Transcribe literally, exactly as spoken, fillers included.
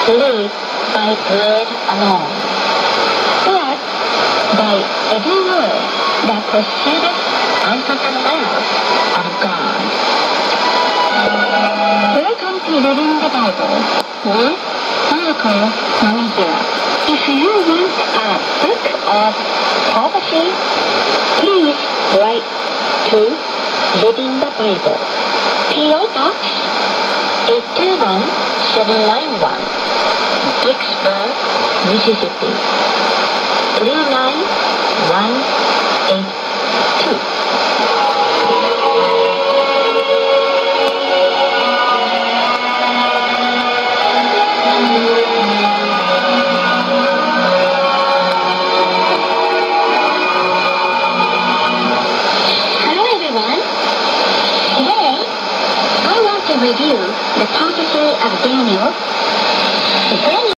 live by bread alone, but by every word that proceedeth out of the mouth of God. Welcome to Reading the Bible with Miracle Manager. If you want a book of prophecy, please write to Reading the Bible, P O Box eight two one seven nine one, Vicksburg, Mississippi three nine one eight two. Hello everyone. Today I want to review the prophecy of Daniel. The